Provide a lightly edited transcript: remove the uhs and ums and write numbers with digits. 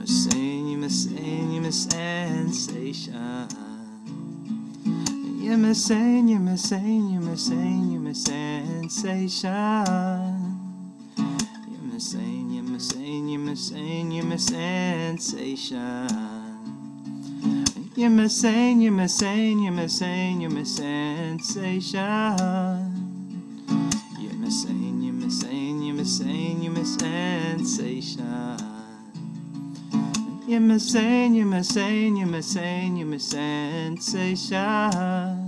missing, you're missing, you're missing sensation. You're missing, you're missing, you're missing, you're missing sensation. You're missing, you're missing, you're missing, you're missing sensation. You're missing, you're missing, you're missing, you're missing sensation. You're missing, you're missing, you're missing, you're missing sensation. You're missing, you're missing, you're missing, you're missing sensation.